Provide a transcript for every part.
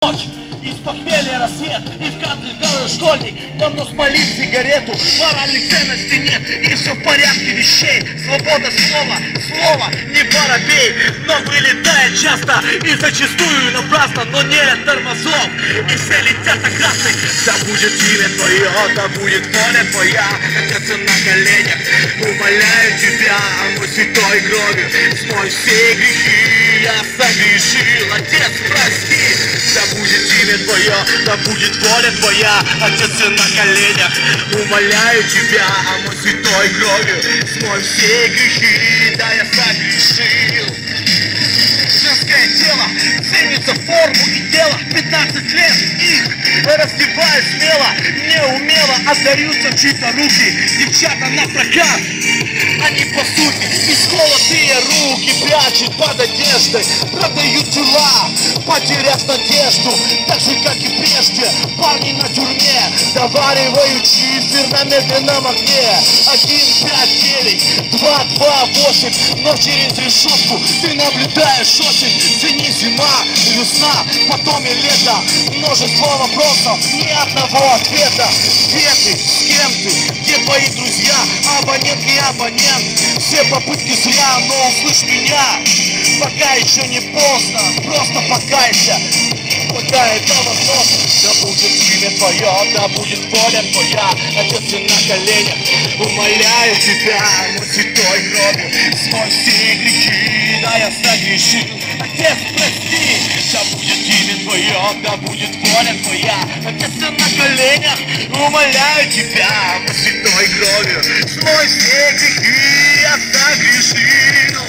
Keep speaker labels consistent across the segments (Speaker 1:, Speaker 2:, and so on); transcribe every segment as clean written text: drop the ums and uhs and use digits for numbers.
Speaker 1: ночь, из похмелья рассвет, и в кадре белый школьник давно смолит сигарету. Моральных ценностей нет, и все в порядке вещей. Свобода слова, слово не воробей, но вылетает часто и зачастую напрасно. Но нет тормозов, и все летят на красный. Да будет имя твое, да будет воля твоя. Кататься на коленях, умоляю тебя, мой святой кровью смой все грехи. Я согрешил, Отец, прости. Да будет имя твое, да будет воля твоя. Отец, на коленях, умоляю тебя, мой святой кровью смой все грехи. Да, я согрешил. Женское тело ценится форму и дело. 15 лет их раздевают смело, неумело отдаются в чьи-то руки. Девчата на прокат, они по сути исколотые руки прячут под одеждой, продают тела, потеряв надежду. Так же, как и прежде, парни на тюрьме доваривают чифер на медленном огне. 1, 5, 9, 2, 2, 8, но через решетку ты наблюдаешь осень. Цени зима, весна, потом и лето. Множество вопросов, ни одного ответа. Где ты, с кем ты, где твои друзья? Абонент не абонент, все попытки зря. Но услышь меня, пока еще не поздно, просто покайся, пока это возможно. Да будет имя твое, да будет воля твоя. Отец, на коленях, умоляю тебя, мой святой кровью смой все грехи. Да, я согрешил, Отец, прости. Да будет имя твое, да будет воля твоя. Отец, на коленях, умоляю тебя, мой святой кровью смой все грехи. Я согрешил.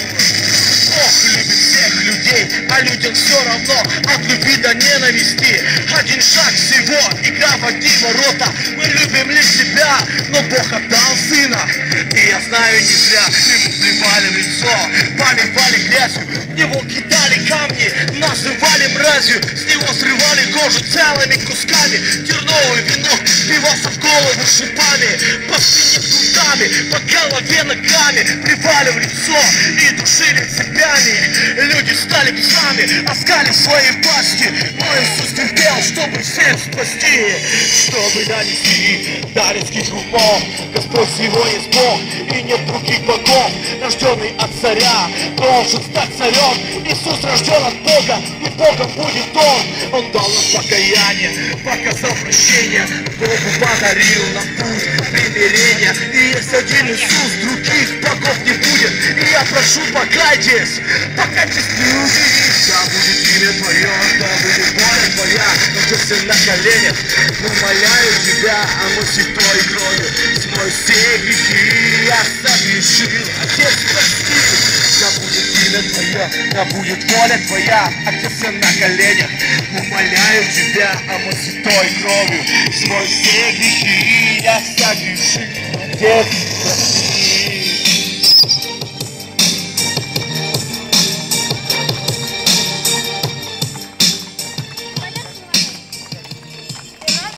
Speaker 1: Бог любит всех людей, а людям все равно от любви до ненависти. Один шаг всего, игра в одни ворота. Мы любим лишь себя, но Бог отдал сына. И я знаю не зря, ему плевали в лицо, поливали грязью, в него кидали камни, называли мразью. С него срывали кожу целыми кусками, терновый венок впивался в голову шипами, по спине кнутами, по голове ногами, плевали в лицо и душили цепями. Люди стали псами, оскали свои пасти, но Иисус терпел, чтобы всех спасти, чтобы донести до резких умов. Господь всего есть Бог, и нет других богов. Рожденный от царя должен стать царем. Иисус рожден от Бога, и Богом будет Он. Он дал нам покаяние, показал прощение, Богу подарил нам путь примирения. И есть один Иисус, других богов не будет. И я прошу, покайтесь, покайтесь, люди. Да будет имя твое, да будет воля твоя. Отец, на коленях, умоляю тебя, мой святой кровью смой все грехи. Я согрешил, Отец, прости. Да будет имя твое, да будет воля твоя. Отец, на коленях, умоляю тебя, мой святой кровью смой все грехи. Я согрешил, Отец, прости.